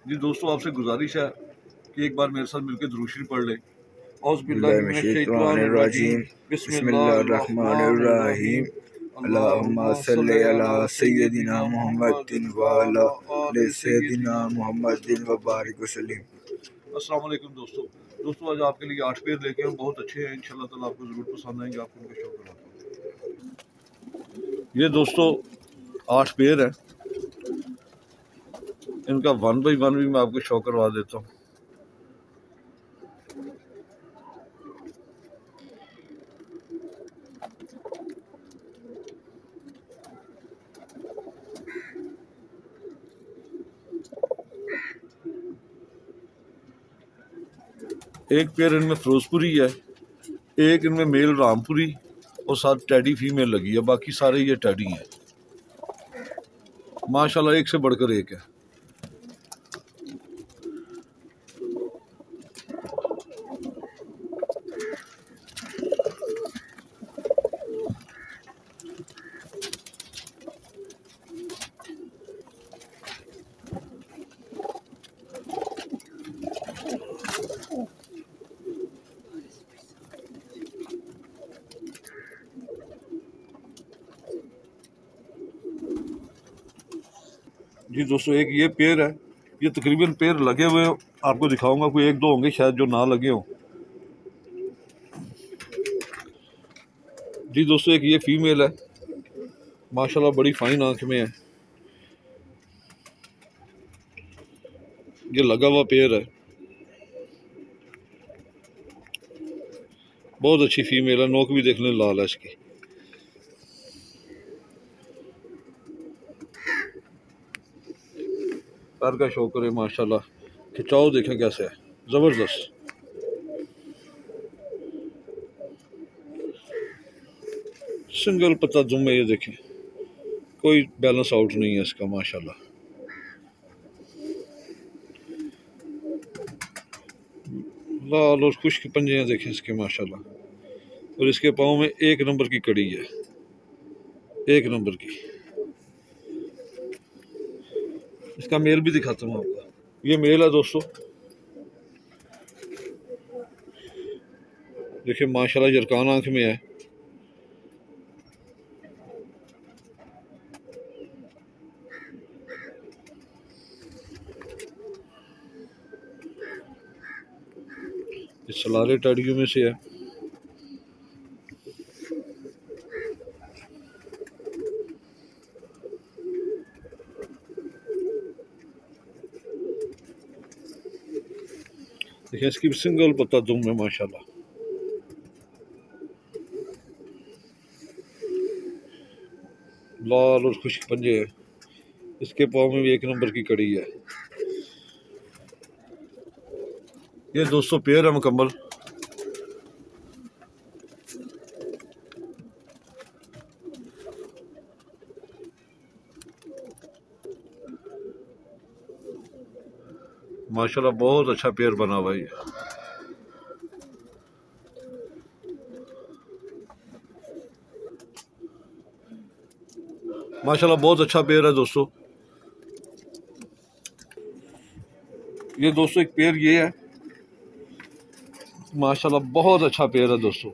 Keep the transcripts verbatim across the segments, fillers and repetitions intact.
जी दोस्तों, आपसे गुजारिश है कि एक बार मेरे साथ मिलकर दुरूद शरीफ पढ़ ले। बिस्मिल्लाहिर्रहमानिर्रहीम बिस्मिल्लाहिर्रहमानिर्रहीम अल्लाहुम्मा सल्ली अला सय्यदिना मुहम्मदिन व अला आलि सय्यदिना मुहम्मदिन व बारिक वसल्लम। अस्सलाम वालेकुम दोस्तों दोस्तों आज आपके लिए आठ पेड़ लेके हम बहुत अच्छे हैं। इंशाल्लाह ताला आपको ज़रूर पसंद आएंगे। आपको उनका शौक कराता हूँ। ये दोस्तों आठ पेड़ हैं, इनका वन बाई वन भी मैं आपको शौक करवा देता हूँ। एक पेड़ इनमें फिरोजपुरी है, एक इनमें मेल रामपुरी और साथ टैडी फीमेल लगी है। बाकी सारे ये टैडी हैं माशाल्लाह, एक से बढ़कर एक है। जी दोस्तों, एक ये पेड़ है, ये तकरीबन पेड़ लगे हुए हैं, आपको दिखाऊंगा। कोई एक दो होंगे शायद जो ना लगे हों। जी दोस्तों, एक ये फीमेल है, माशाल्लाह बड़ी फाइन आंख में है। ये लगा हुआ पेड़ है, बहुत अच्छी फीमेल है। नोक भी देखने लाल है इसकी। पैर का शौक करे माशाल्लाह, खिंचाव देखें कैसे है, जबरदस्त। सिंगल पत्ता दुम में ये देखें, कोई बैलेंस आउट नहीं है इसका माशाल्लाह। लाल और खुश्क पंजे हैं देखें इसके माशाल्लाह। और इसके पाँव में एक नंबर की कड़ी है, एक नंबर की। इसका मेल भी दिखाता हूँ आपको। ये मेल है दोस्तों, देखिए माशाल्लाह जरकान आंख में है। इस सलारे टैडियों में से है। देखिए इसकी सिंगल पत्ता दुम है माशाल्लाह। लाल और खुश्क पंजे है, इसके पाँव में भी एक नंबर की कड़ी है। ये दोस्तों पेड़ है मुकम्मल। माशाल्लाह बहुत अच्छा पेड़ बना हुआ है। माशाल्लाह बहुत अच्छा पेड़ है दोस्तों। ये दोस्तों एक पेड़ ये है, माशाल्लाह बहुत अच्छा पेड़ है दोस्तों।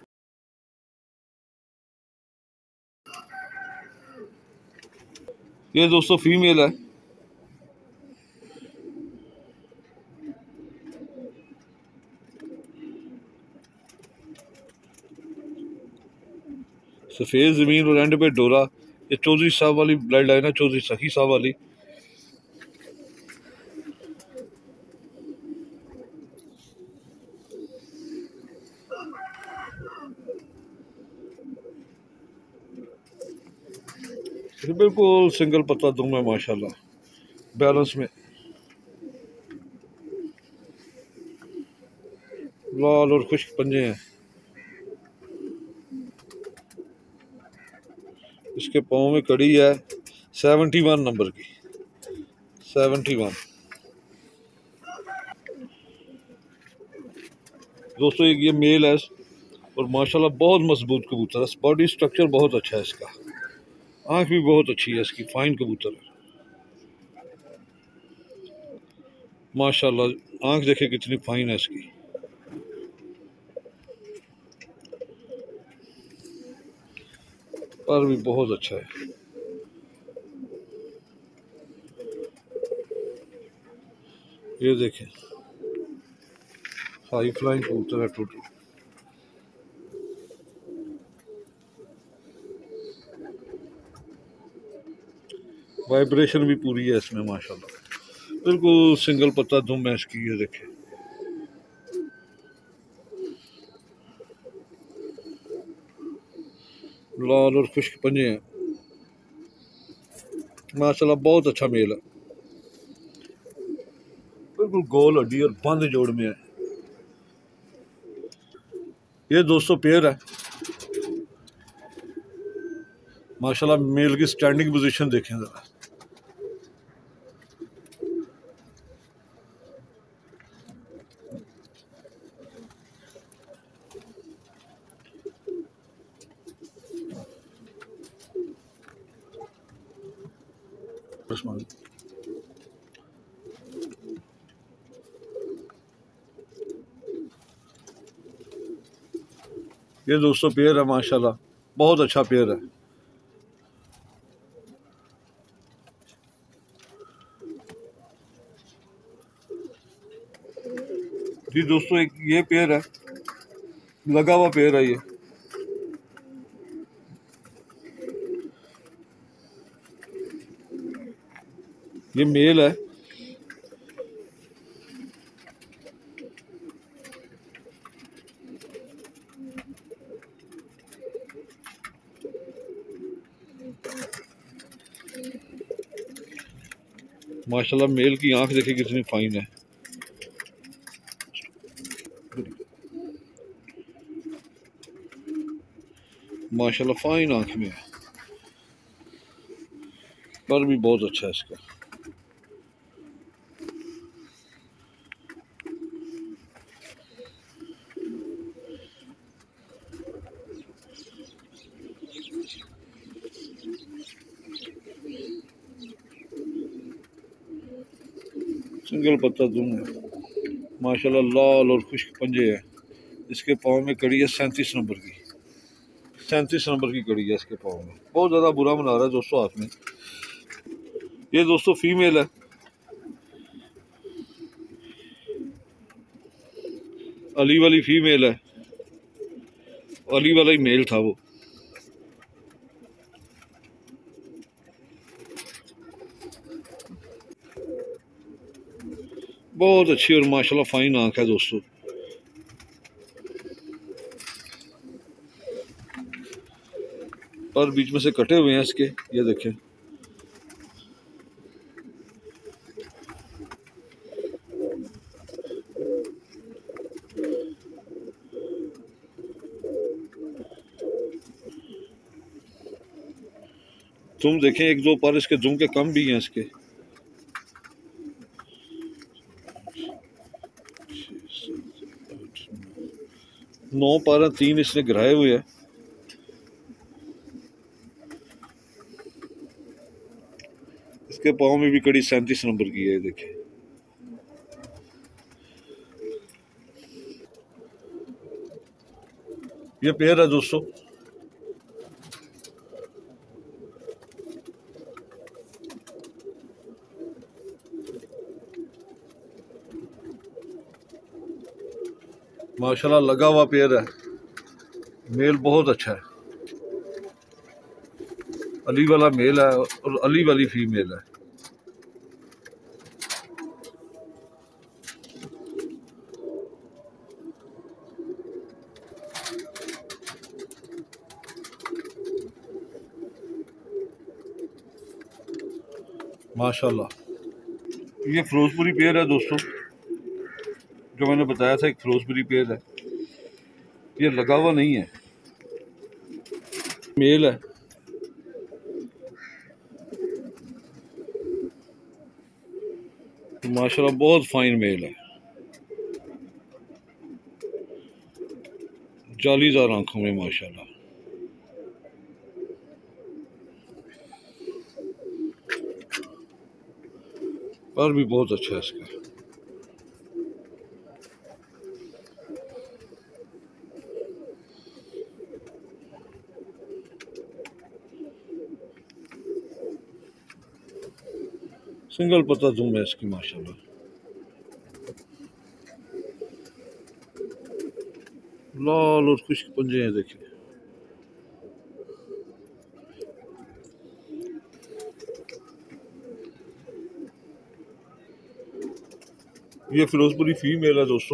ये दोस्तों फीमेल है, सफ़ेद ज़मीन और एंड पे डोरा। ये चौधरी साहब वाली ब्लड लाइन है, चौधरी सखी साहब वाली। बिल्कुल सिंगल पत्ता दुम है माशाल्लाह, बैलेंस में। लाल और खुश्क पंजे हैं। इसके पाँव में कड़ी है सेवेंटी वन नंबर की, सेवेंटी वन। दोस्तों एक ये मेल है और माशाल्लाह बहुत मजबूत कबूतर है। बॉडी स्ट्रक्चर बहुत अच्छा है इसका, आंख भी बहुत अच्छी है इसकी, फाइन कबूतर है। माशाल्लाह आंख देखे कितनी फाइन है इसकी। पर भी बहुत अच्छा है। ये देखें हाई फ्लाइंग कबूतर है टोटल। वाइब्रेशन भी पूरी है इसमें माशाल्लाह, बिल्कुल सिंगल पत्ता दुम है इसकी। ये देखें लाल और खुश्क पंजे हैं माशाल्लाह, बहुत अच्छा मेल है, बिल्कुल गोल हड्डी और बंद जोड़ में है। ये दोस्तों पेयर है माशाल्लाह। मेल की स्टैंडिंग पोजीशन देखें जरा, ये दोस्तों पेयर है माशाल्लाह, बहुत अच्छा पेयर है। जी दोस्तों एक ये पेयर है, लगा हुआ पेयर है। ये ये मेल है। माशाल्लाह मेल की आंख देखिए कितनी फाइन है। माशाल्लाह फाइन आंख में है, पर भी बहुत अच्छा है इसका। सिंगल पत्ता दुम है माशाल्लाह, लाल और खुश्क पंजे है। इसके पाँव में कड़ी है सैंतीस नंबर की, सैंतीस नंबर की कड़ी है इसके पाँव में। बहुत ज़्यादा बुरा बना रहा है दोस्तों हाथ में। ये दोस्तों फीमेल है, अली वाली फीमेल है, अली वाला ही मेल था वो। बहुत अच्छी और माशाल्लाह फाइन आंख है दोस्तों। पर बीच में से कटे हुए हैं इसके, ये देखें। तुम देखें एक दो पर इसके दुम के कम भी हैं इसके। नौ पर तीन इसने गिराए हुए हैं। इसके पाँव में भी कड़ी सैंतीस नंबर की है, देखिए। ये पेयर है दोस्तों, माशाल्लाह लगा हुआ पेयर है। मेल बहुत अच्छा है, अली वाला मेल है और अली वाली फीमेल है। माशाल्लाह ये फिरोजपुरी पेयर है दोस्तों, जो मैंने बताया था एक फिरोजपुरी पेयर है। ये लगा हुआ नहीं है, मेल है। माशाल्लाह बहुत फाइन मेल है, जालीदार आंखों में माशाल्लाह। पर भी बहुत अच्छा है इसका। सिंगल पत्ता दुम है इसकी माशाल्लाह। लाल और खुश्क पंजे हैं देखिए। ये फिरोजपुरी फीमेल है दोस्तों।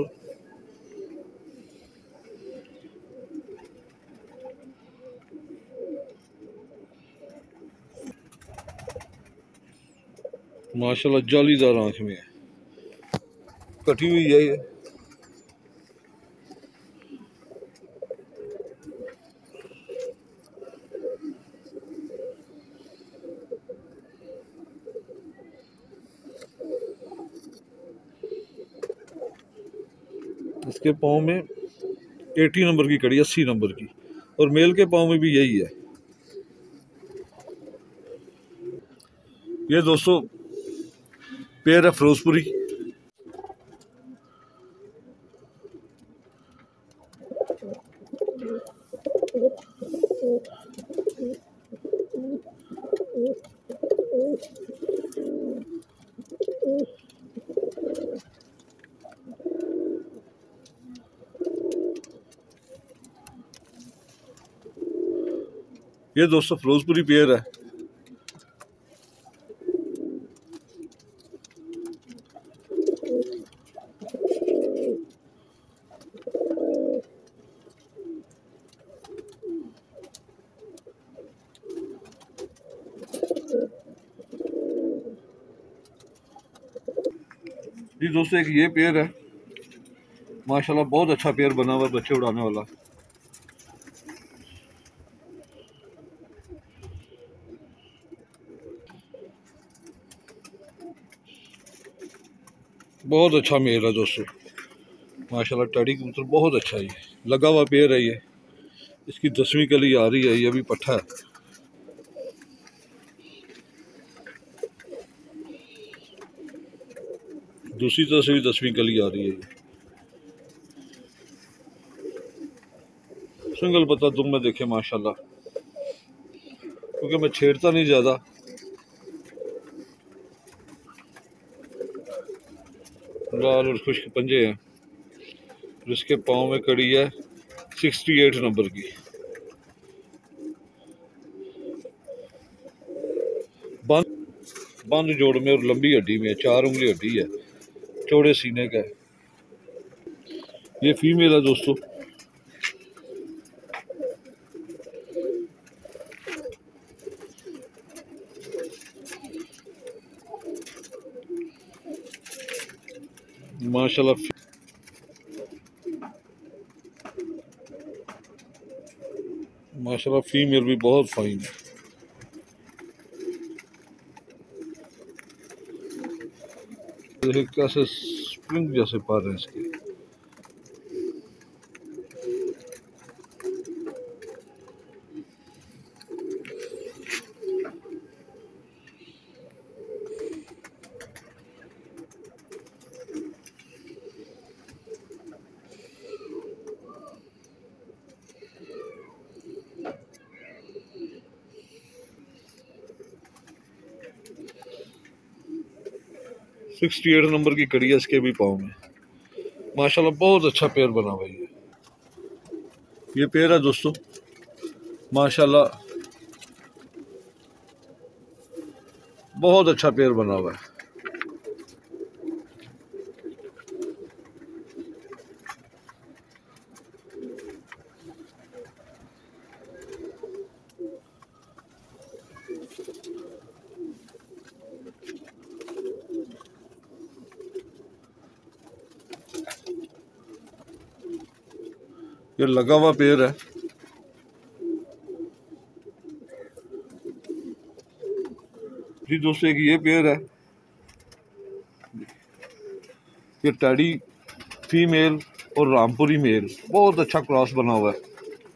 माशाल्लाह जालीदार आंख में है, कटी हुई है ये। इसके पाँव में अस्सी नंबर की कड़ी, अस्सी नंबर की, और मेल के पाँव में भी यही है। ये दोस्तों पेयर है फिरोजपुरी। ये दोस्तों फिरोजपुरी पेयर है। जी दोस्तों एक ये पेयर है माशाल्लाह, बहुत अच्छा पेयर बना हुआ है बच्चे उड़ाने वाला। बहुत अच्छा मेल है दोस्तों माशाल्लाह। टैडी कबूतर बहुत अच्छा है, लगा हुआ पेयर है ये। इसकी दसवीं कली आ रही है, ये भी पट्ठा है। दूसरी तरफ से भी दसवीं कली आ रही है। सिंगल पत्ता दुम में देखे माशाल्लाह, क्योंकि मैं छेड़ता नहीं ज़्यादा। लाल और खुश्क पंजे हैं। इसके पाँव में कड़ी है अड़सठ नंबर की। बंद बंद जोड़ में और लंबी हड्डी में, चार उंगली हड्डी है, चौड़े सीने का है। ये फीमेल है दोस्तों। माशाल्लाह माशाल्लाह फीमेल भी बहुत फाइन है। कैसे स्प्रिंग जैसे पर हैं इसके। अड़सठ नंबर की कड़ी है इसके भी पाँव में माशाल्लाह। बहुत अच्छा पेयर बना हुआ है। ये पेयर है दोस्तों माशाल्लाह, बहुत अच्छा पेयर बना हुआ है। ये लगा हुआ पेयर है। जी दोस्तों एक ये पेयर है। ये टैडी फीमेल और रामपुरी मेल, बहुत अच्छा क्रॉस बना हुआ है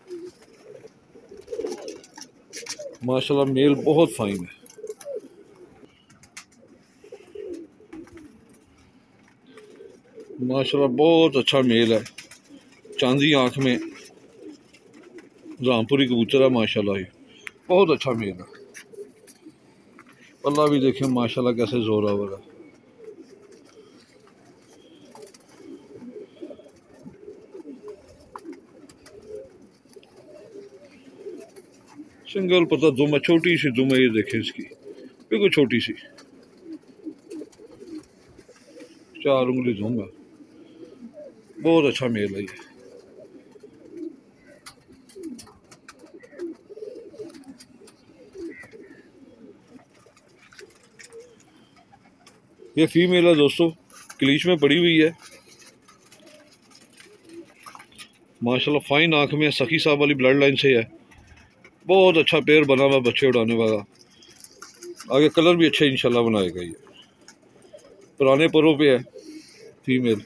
माशाल्लाह। मेल बहुत फाइन है। माशाल्लाह बहुत अच्छा मेल है। चांदी आंख में रामपुरी कबूतर है माशाल्लाह, ये बहुत अच्छा मेल है। पल्ला भी देखें माशाल्लाह कैसे जोरावर है। सिंगल पता दुम है, छोटी सी दुम है, ये देखें इसकी बिल्कुल छोटी सी, चार उंगली दुम है, बहुत अच्छा मेल है ये। ये फीमेल है दोस्तों, क्लीच में पड़ी हुई है माशाल्लाह, फाइन आंख में, सखी साहब वाली ब्लड लाइन से है, बहुत अच्छा पेयर बना हुआ बच्चे उड़ाने वाला। आगे कलर भी अच्छा इंशाल्लाह बनाएगा ये, पुराने परों पे है फीमेल।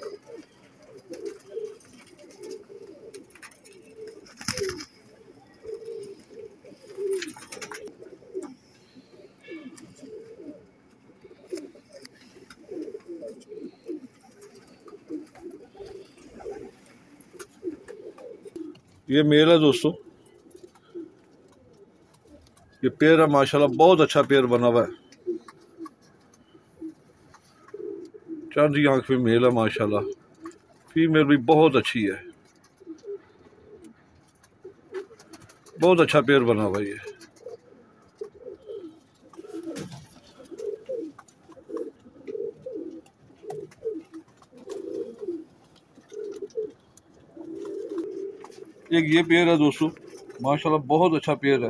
ये मेल है दोस्तों, ये पेयर है माशाल्लाह, बहुत अच्छा पेयर बना हुआ है, चांदी आंख में मेल है माशाल्लाह, फीमेल भी बहुत अच्छी है, बहुत अच्छा पेयर बना हुआ है ये। एक ये पेयर है दोस्तों माशाल्लाह, बहुत अच्छा पेयर है,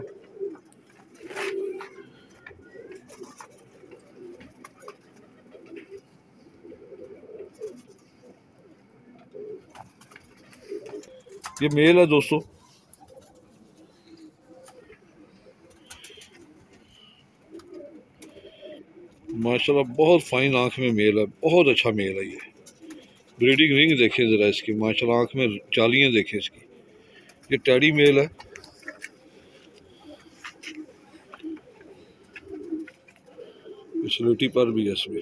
ये मेल है दोस्तों, माशाल्लाह बहुत फाइन आंख में मेल है, बहुत अच्छा मेल है ये। ब्रीडिंग रिंग देखें ज़रा इसकी माशाल्लाह, आंख में जालियाँ देखें इसकी। ये टैडी मेल है, स्लेटी पर भी है इसमें,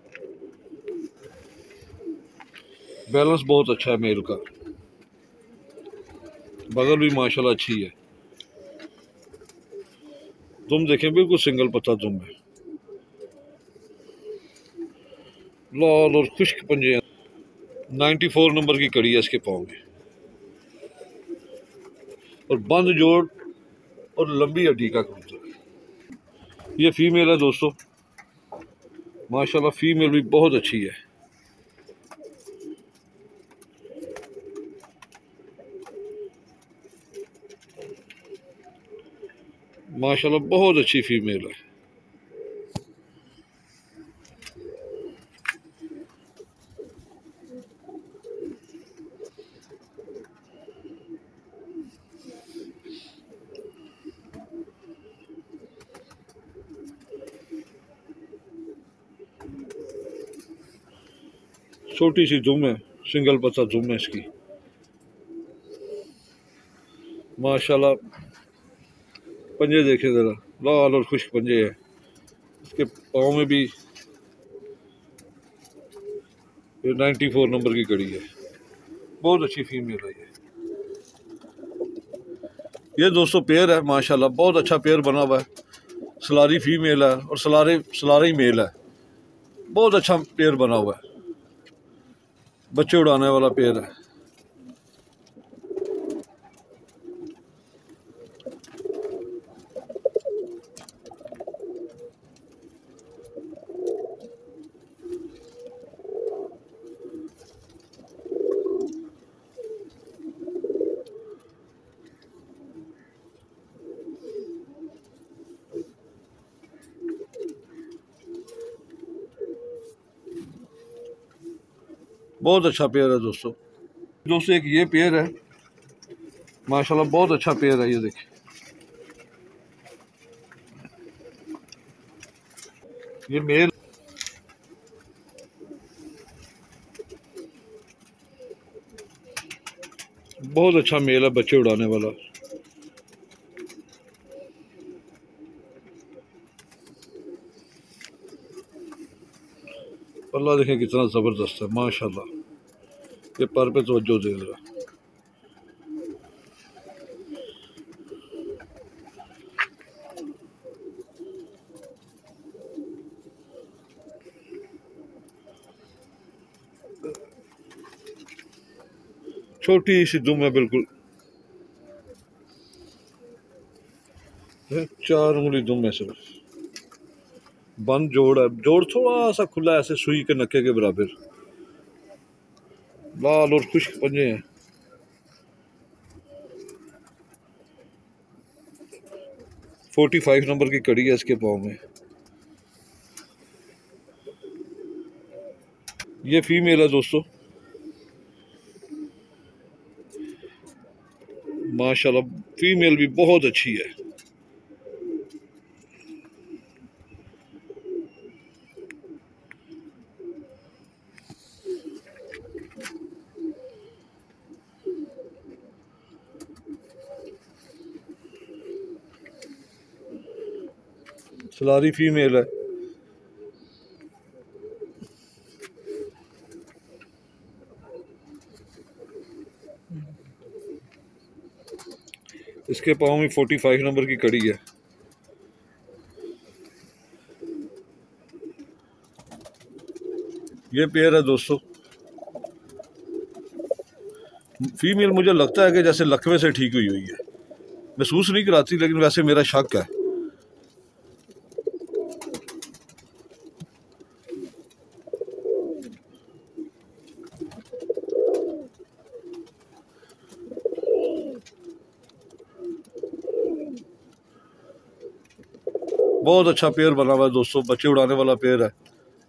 बैलेंस बहुत अच्छा है मेल का, बगल भी माशाल्लाह अच्छी है। तुम देखें बिल्कुल सिंगल पत्ता तुम है, लाल और खुश्क पंजे, नाइन्टी फोर नंबर की कड़ी है इसके पाँव में, और बंद जोड़ और लंबी हड्डी का कबूतर। ये फीमेल है दोस्तों माशाल्लाह, फीमेल भी बहुत अच्छी है, माशाल्लाह बहुत अच्छी फीमेल है। छोटी सी दुम है, सिंगल पत्ता दुम है इसकी माशाल्लाह, पंजे देखे ज़रा, लाल और खुश्क पंजे है, इसके पाँव में भी ये नाइन्टी फोर नंबर की कड़ी है, बहुत अच्छी फीमेल है ये। ये दोस्तों पेयर है माशाल्लाह, बहुत अच्छा पेयर बना हुआ है, सलारी फीमेल है और सलारे सलारी मेल है, बहुत अच्छा पेयर बना हुआ है, बच्चे उड़ाने वाला पेयर है। बहुत अच्छा पेयर है दोस्तों। दोस्तों एक ये पेयर है माशाल्लाह, बहुत अच्छा पेयर है, ये देखिए ये मेल, बहुत अच्छा मेल है, बच्चे उड़ाने वाला। पल्ला देखें कितना ज़बरदस्त है माशाल्लाह, ये पर पे तवज्जो दे रहा। छोटी सी दुम है बिल्कुल, चार उंगली दुम है सिर्फ, बंद जोड़ है, जोड़ थोड़ा सा खुला है ऐसे सुई के नक्के के बराबर, लाल और खुश्क पंजे हैं। फोर्टी फाइव नंबर की कड़ी है इसके पाँव में। ये फीमेल है दोस्तों, माशाल्लाह फीमेल भी बहुत अच्छी है। सलारी फीमेल है। इसके पाँव में फोर्टी फाइव नंबर की कड़ी है। ये पेयर है दोस्तों, फीमेल मुझे लगता है कि जैसे लकवे से ठीक हुई हुई है, महसूस नहीं कराती लेकिन वैसे मेरा शक है। बहुत अच्छा पेयर बना हुआ है दोस्तों, बच्चे उड़ाने वाला पेयर है।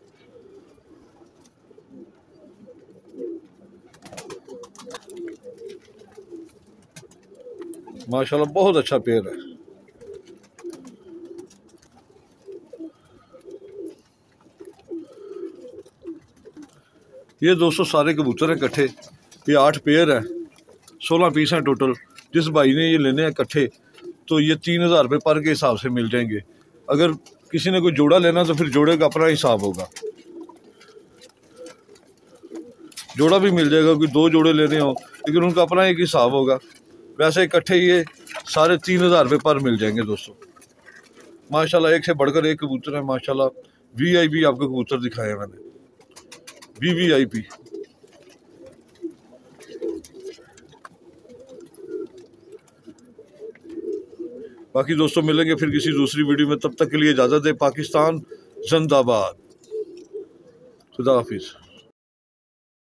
माशाल्लाह बहुत अच्छा पेयर है। ये दोस्तों सारे कबूतर हैं इकट्ठे, ये आठ पेयर है, सोलह पीस हैं टोटल। जिस भाई ने ये लेने हैं इकट्ठे तो ये तीन हज़ार रुपये पर के हिसाब से मिल जाएंगे। अगर किसी ने कोई जोड़ा लेना तो फिर जोड़े का अपना हिसाब होगा, जोड़ा भी मिल जाएगा। कोई दो जोड़े लेने हो लेकिन उनका अपना एक हिसाब होगा। वैसे इकट्ठे ये सारे तीन हज़ार रुपये पर मिल जाएंगे दोस्तों। माशाल्लाह एक से बढ़कर एक कबूतर है। माशाल्लाह वी आई पी आपको कबूतर दिखाए हैं मैंने, वी वी आई पी। बाकी दोस्तों मिलेंगे फिर किसी दूसरी वीडियो में, तब तक के लिए इजाज़त दे। पाकिस्तान जिंदाबाद, खुदा हाफिज़।